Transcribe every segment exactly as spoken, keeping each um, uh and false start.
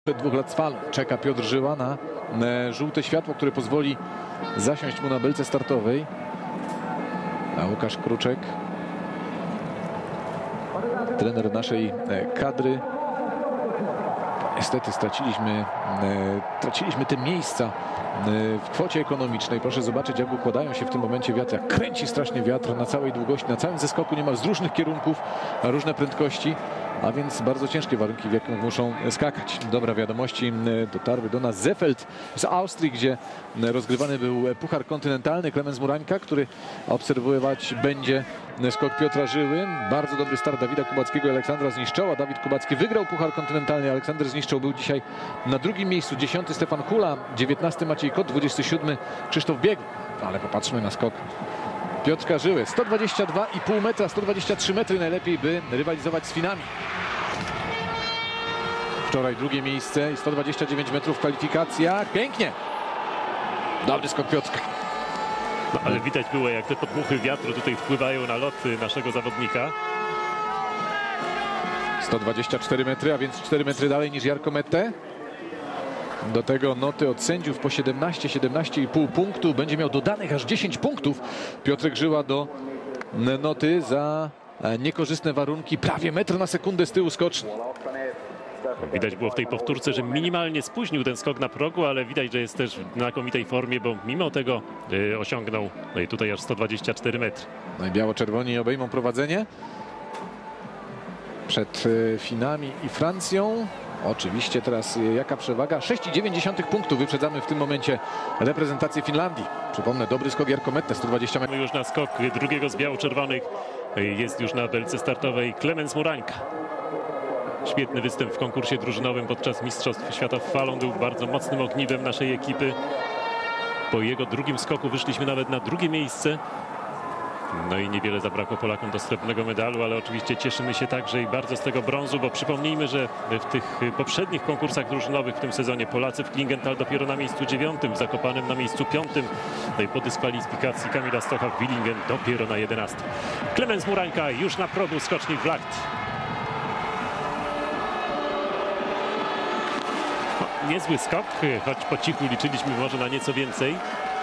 Dwóch lat z falu. Czeka Piotr Żyła na e, żółte światło, które pozwoli zasiąść mu na belce startowej. A Łukasz Kruczek, trener naszej e, kadry. Niestety straciliśmy, e, traciliśmy te miejsca e, w kwocie ekonomicznej. Proszę zobaczyć, jak układają się w tym momencie wiatr. Jak kręci strasznie wiatr na całej długości, na całym zeskoku niemal z różnych kierunków, na różne prędkości. A więc bardzo ciężkie warunki, w jakich muszą skakać. Dobra, wiadomości dotarły do nas. Zefeld z Austrii, gdzie rozgrywany był Puchar Kontynentalny. Klemens Murańka, który obserwować będzie skok Piotra Żyły. Bardzo dobry start Dawida Kubackiego i Aleksandra Zniszczoła. Dawid Kubacki wygrał Puchar Kontynentalny. Aleksander Zniszczoł był dzisiaj na drugim miejscu. dziesiąty Stefan Hula, dziewiętnasty Maciej Kot, dwudziesty siódmy Krzysztof Biegł. Ale popatrzmy na skok Piotrka Żyły. sto dwadzieścia dwa i pół metra, sto dwadzieścia trzy metry najlepiej, by rywalizować z Finami. Wczoraj drugie miejsce i sto dwadzieścia dziewięć metrów kwalifikacja. Pięknie! Dobry skok Piotrka. No, ale widać było, jak te podmuchy wiatru tutaj wpływają na lot naszego zawodnika. sto dwadzieścia cztery metry, a więc cztery metry dalej niż Jarko Mette. Do tego noty od sędziów po siedemnaście, siedemnaście i pół punktu. Będzie miał dodanych aż dziesięć punktów. Piotrek Żyła do noty za niekorzystne warunki. Prawie metr na sekundę z tyłu skoczni. Widać było w tej powtórce, że minimalnie spóźnił ten skok na progu, ale widać, że jest też w znakomitej formie, bo mimo tego y, osiągnął no i tutaj aż sto dwadzieścia cztery metry. No i biało-czerwoni obejmą prowadzenie przed y, Finami i Francją. Oczywiście teraz y, jaka przewaga? sześć i dziewięć dziesiątych punktów wyprzedzamy w tym momencie reprezentację Finlandii. Przypomnę, dobry skok Jarko Mette, sto dwadzieścia metrów. Już na skok drugiego z biało-czerwonych y, jest już na belce startowej Klemens Murańka. Świetny występ w konkursie drużynowym podczas Mistrzostw Świata w falą. Był bardzo mocnym ogniwem naszej ekipy. Po jego drugim skoku wyszliśmy nawet na drugie miejsce. No i niewiele zabrakło Polakom do srebrnego medalu, ale oczywiście cieszymy się także i bardzo z tego brązu, bo przypomnijmy, że w tych poprzednich konkursach drużynowych w tym sezonie Polacy w Klingenthal dopiero na miejscu dziewiątym, w Zakopanem na miejscu piątym. No i po dyskwalifikacji Kamila Stocha w Willingen dopiero na jedenastym. Klemens Murańka już na progu skoczni Vlacht. Niezły skok, choć po cichu liczyliśmy może na nieco więcej.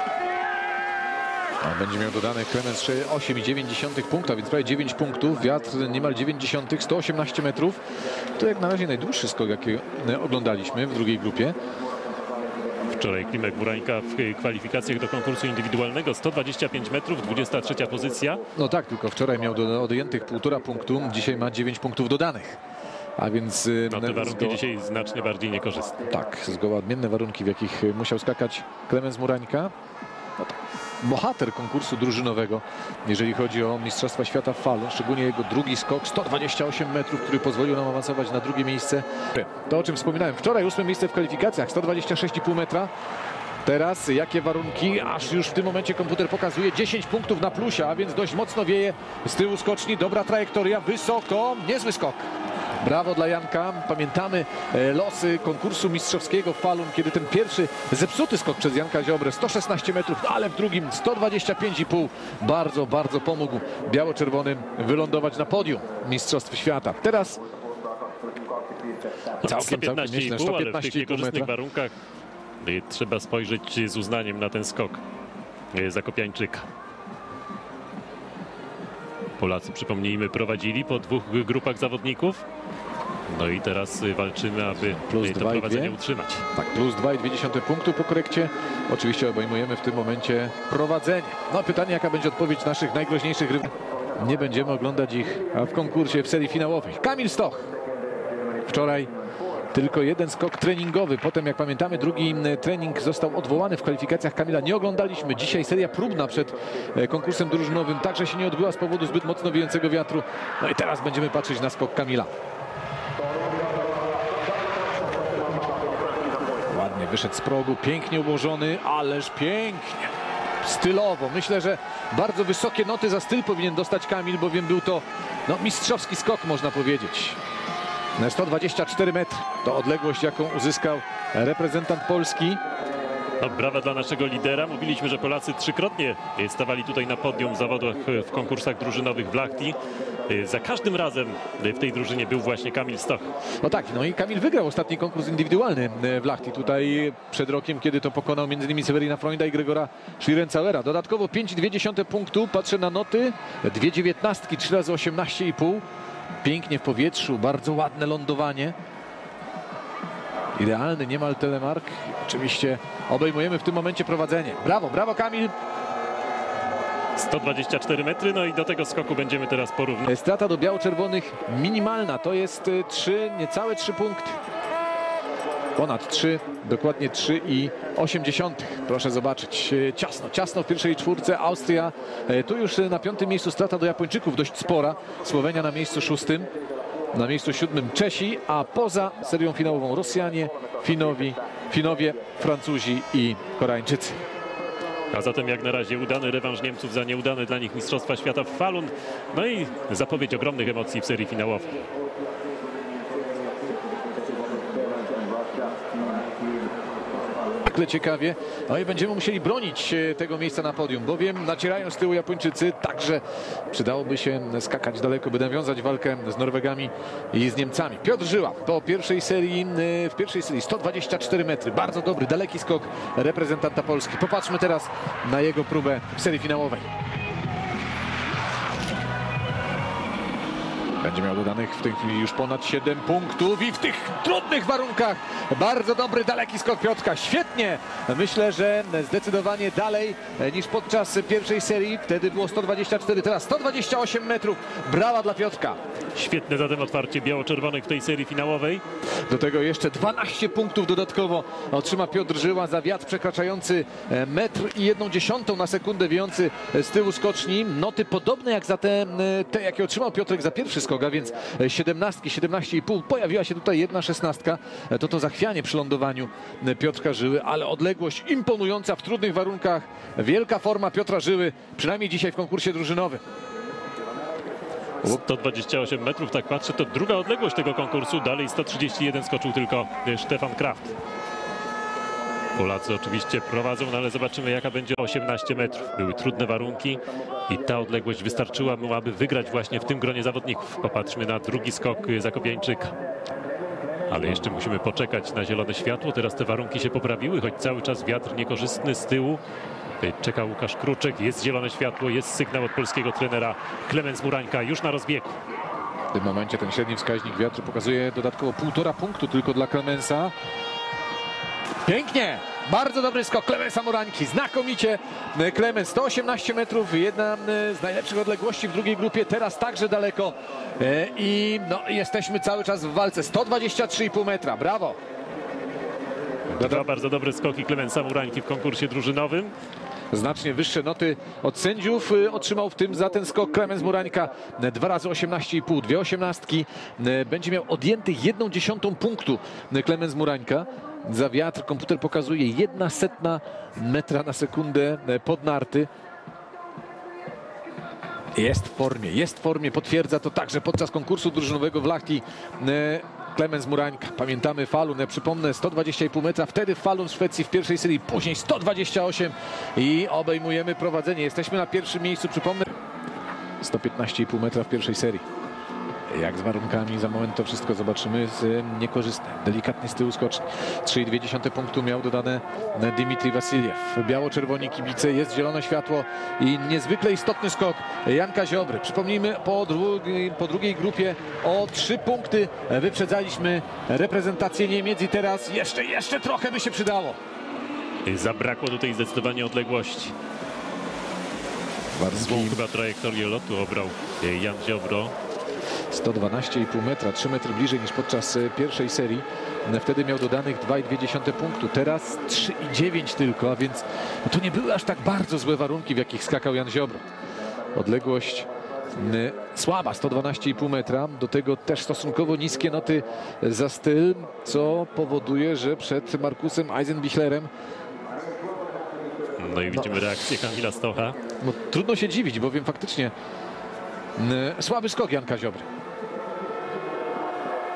A będzie miał dodane Klemens osiem i dziewięć dziesiątych punkta, więc prawie dziewięć punktów. Wiatr niemal dziewięć dziesiątych, sto osiemnaście metrów. To jak na razie najdłuższy skok, jaki oglądaliśmy w drugiej grupie. Wczoraj Klimek Murańka w kwalifikacjach do konkursu indywidualnego sto dwadzieścia pięć metrów, dwudziesta trzecia pozycja. No tak, tylko wczoraj miał do odjętych półtora punktu, dzisiaj ma dziewięć punktów dodanych. A więc no te warunki zgoła... dzisiaj znacznie bardziej niekorzystne. Tak, zgoła odmienne warunki, w jakich musiał skakać Klemens Murańka. No tak. Bohater konkursu drużynowego, jeżeli chodzi o Mistrzostwa Świata w falu, szczególnie jego drugi skok, sto dwadzieścia osiem metrów, który pozwolił nam awansować na drugie miejsce. To, o czym wspominałem, wczoraj ósme miejsce w kwalifikacjach, sto dwadzieścia sześć i pół metra. Teraz jakie warunki? Aż już w tym momencie komputer pokazuje dziesięć punktów na plusie, a więc dość mocno wieje z tyłu skoczni. Dobra trajektoria, wysoko, niezły skok. Brawo dla Janka. Pamiętamy losy konkursu mistrzowskiego w Falun, kiedy ten pierwszy zepsuty skok przez Janka Ziobrę, sto szesnaście metrów, ale w drugim sto dwadzieścia pięć i pół. Bardzo, bardzo pomógł biało-czerwonym wylądować na podium Mistrzostw Świata. Teraz całkiem, całkiem nieźle, sto piętnaście i pół metra. Warunkach trzeba spojrzeć z uznaniem na ten skok Zakopiańczyka. Polacy, przypomnijmy, prowadzili po dwóch grupach zawodników. No i teraz walczymy, aby plus to prowadzenie utrzymać. Tak, plus dwa i dwie dziesiąte punktu po korekcie. Oczywiście obejmujemy w tym momencie prowadzenie. No pytanie, jaka będzie odpowiedź naszych najgroźniejszych rywali. Nie będziemy oglądać ich w konkursie w serii finałowej. Kamil Stoch. Wczoraj tylko jeden skok treningowy. Potem, jak pamiętamy, drugi trening został odwołany w kwalifikacjach. Kamila nie oglądaliśmy. Dzisiaj seria próbna przed konkursem drużynowym także się nie odbyła z powodu zbyt mocno wiejącego wiatru. No i teraz będziemy patrzeć na skok Kamila. Ładnie wyszedł z progu, pięknie ułożony, ależ pięknie. Stylowo. Myślę, że bardzo wysokie noty za styl powinien dostać Kamil, bowiem był to no, mistrzowski skok, można powiedzieć. sto dwadzieścia cztery metry to odległość, jaką uzyskał reprezentant Polski. No, brawa dla naszego lidera. Mówiliśmy, że Polacy trzykrotnie stawali tutaj na podium w zawodach w konkursach drużynowych w Lahti. Za każdym razem w tej drużynie był właśnie Kamil Stoch. No tak, no i Kamil wygrał ostatni konkurs indywidualny w Lahti. Tutaj przed rokiem, kiedy to pokonał między innymi Severina Freunda i Gregora Schlierenzauera. Dodatkowo pięć przecinek dwa punktu. Patrzę na noty. Dwie dziewiętnastki, trzy razy osiemnaście i pół. Pięknie w powietrzu, bardzo ładne lądowanie. Idealny niemal telemark. Oczywiście obejmujemy w tym momencie prowadzenie. Brawo, brawo Kamil. sto dwadzieścia cztery metry, no i do tego skoku będziemy teraz porównać. Strata do biało-czerwonych minimalna, to jest trzy, niecałe trzy punkty. Ponad trzy, dokładnie trzy i osiem dziesiątych. Proszę zobaczyć, ciasno, ciasno w pierwszej czwórce. Austria, tu już na piątym miejscu strata do Japończyków dość spora. Słowenia na miejscu szóstym, na miejscu siódmym Czesi, a poza serią finałową Rosjanie, Finowi, Finowie, Francuzi i Koreańczycy. A zatem jak na razie udany rewanż Niemców za nieudane dla nich Mistrzostwa Świata w Falun. No i zapowiedź ogromnych emocji w serii finałowej. Ciekawie, no i będziemy musieli bronić tego miejsca na podium, bowiem nacierają z tyłu Japończycy, także przydałoby się skakać daleko, by nawiązać walkę z Norwegami i z Niemcami. Piotr Żyła po pierwszej serii, w pierwszej serii sto dwadzieścia cztery metry, bardzo dobry, daleki skok reprezentanta Polski. Popatrzmy teraz na jego próbę w serii finałowej. Będzie miał dodanych w tej chwili już ponad siedem punktów i w tych trudnych warunkach bardzo dobry, daleki skok Piotrka. Świetnie. Myślę, że zdecydowanie dalej niż podczas pierwszej serii. Wtedy było sto dwadzieścia cztery, teraz sto dwadzieścia osiem metrów. Brawa dla Piotrka. Świetne zatem otwarcie biało-czerwonych w tej serii finałowej. Do tego jeszcze dwanaście punktów dodatkowo otrzyma Piotr Żyła za wiatr przekraczający metr i jedną dziesiątą na sekundę, wiejący z tyłu skoczni. Noty podobne jak za te, te jakie otrzymał Piotrek za pierwszy skok, a więc siedemnastki, siedemnaście i pół. Pojawiła się tutaj jedna szesnastka. To to zachwianie przy lądowaniu Piotrka Żyły, ale odległość imponująca w trudnych warunkach. Wielka forma Piotra Żyły, przynajmniej dzisiaj w konkursie drużynowym. sto dwadzieścia osiem metrów, tak patrzę, to druga odległość tego konkursu. Dalej sto trzydzieści jeden skoczył tylko Stefan Kraft. Polacy oczywiście prowadzą, no ale zobaczymy jaka będzie osiemnaście metrów. Były trudne warunki i ta odległość wystarczyła mu, aby wygrać właśnie w tym gronie zawodników. Popatrzmy na drugi skok Zakopiańczyka. Ale jeszcze musimy poczekać na zielone światło. Teraz te warunki się poprawiły, choć cały czas wiatr niekorzystny z tyłu. Czeka Łukasz Kruczek, jest zielone światło, jest sygnał od polskiego trenera. Klemens Murańka już na rozbiegu. W tym momencie ten średni wskaźnik wiatru pokazuje dodatkowo półtora punktu tylko dla Klemensa. Pięknie! Bardzo dobry skok Klemensa Murańki. Znakomicie Klemens. sto osiemnaście metrów, jedna z najlepszych odległości w drugiej grupie. Teraz także daleko. I no, jesteśmy cały czas w walce. sto dwadzieścia trzy i pół metra. Brawo! Dwa bardzo dobre skoki Klemensa Murańki w konkursie drużynowym. Znacznie wyższe noty od sędziów otrzymał w tym za ten skok Klemens Murańka. Dwa razy osiemnaście i pół, dwie osiemnastki. Będzie miał odjętych jedną dziesiątą punktu Klemens Murańka. Za wiatr komputer pokazuje jedna setna metra na sekundę pod narty. Jest w formie, jest w formie, potwierdza to także podczas konkursu drużynowego w Lahti Klemens Murańka. Pamiętamy Falun, ja przypomnę, sto dwadzieścia i pół metra, wtedy Falun w Szwecji w pierwszej serii, później sto dwadzieścia osiem i obejmujemy prowadzenie. Jesteśmy na pierwszym miejscu, przypomnę, sto piętnaście i pół metra w pierwszej serii. Jak z warunkami, za moment to wszystko zobaczymy, z niekorzystne. Delikatnie z tyłu skoczni. trzy i dwie punktu miał dodane Dmitrij Wasiljew. Biało-czerwoni kibice, jest zielone światło i niezwykle istotny skok Janka Ziobry. Przypomnijmy, po drugiej, po drugiej grupie o trzy punkty wyprzedzaliśmy reprezentację Niemiec i teraz jeszcze, jeszcze trochę by się przydało. Zabrakło tutaj zdecydowanie odległości. Złą chyba trajektorię lotu obrał Jan Ziobro. sto dwanaście i pół metra, trzy metry bliżej niż podczas pierwszej serii. Wtedy miał dodanych dwa i dwie punktu, teraz trzy i dziewięć tylko, a więc no to nie były aż tak bardzo złe warunki, w jakich skakał Jan Ziobro. Odległość y, słaba, sto dwanaście i pół metra, do tego też stosunkowo niskie noty za styl, co powoduje, że przed Markusem Eisenbichlerem no i widzimy no, reakcję Kamila Stocha. No, trudno się dziwić, bowiem faktycznie y, słaby skok Janka Ziobry.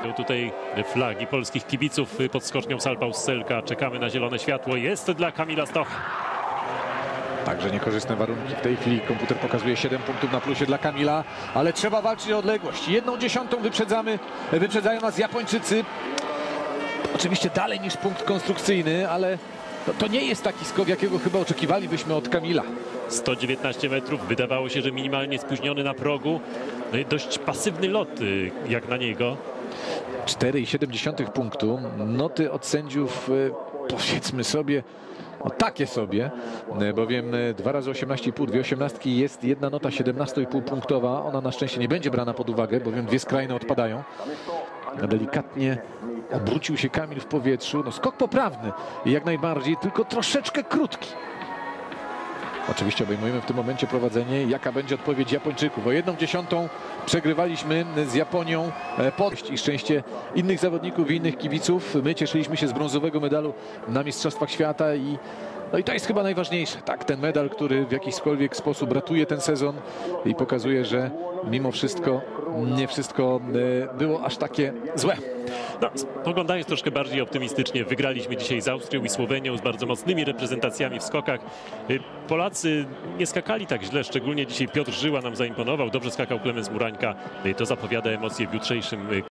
Tutaj flagi polskich kibiców pod skocznią Salpaus-Selka. Czekamy na zielone światło. Jest dla Kamila Stocha. Także niekorzystne warunki. W tej chwili komputer pokazuje siedem punktów na plusie dla Kamila, ale trzeba walczyć o odległość. Jedną dziesiątą wyprzedzamy, wyprzedzają nas Japończycy. Oczywiście dalej niż punkt konstrukcyjny, ale to, to nie jest taki skok, jakiego chyba oczekiwalibyśmy od Kamila. sto dziewiętnaście metrów. Wydawało się, że minimalnie spóźniony na progu. No i dość pasywny lot y, jak na niego. cztery i siedem dziesiątych punktu. Noty od sędziów, y, powiedzmy sobie, no takie sobie, y, bowiem y, dwa razy osiemnaście i pół, dwie osiemnastki jest jedna nota siedemnaście i pół punktowa. Ona na szczęście nie będzie brana pod uwagę, bowiem dwie skrajne odpadają. Delikatnie obrócił się Kamil w powietrzu. No skok poprawny jak najbardziej, tylko troszeczkę krótki. Oczywiście obejmujemy w tym momencie prowadzenie. Jaka będzie odpowiedź Japończyków? O jedną dziesiątą przegrywaliśmy z Japonią. Podejść i szczęście innych zawodników i innych kibiców. My cieszyliśmy się z brązowego medalu na Mistrzostwach Świata i no i to jest chyba najważniejsze. Tak, ten medal, który w jakikolwiek sposób ratuje ten sezon i pokazuje, że mimo wszystko nie wszystko było aż takie złe. No, spoglądając troszkę bardziej optymistycznie, wygraliśmy dzisiaj z Austrią i Słowenią, z bardzo mocnymi reprezentacjami w skokach. Polacy nie skakali tak źle, szczególnie dzisiaj Piotr Żyła nam zaimponował. Dobrze skakał Klemens Murańka. To zapowiada emocje w jutrzejszym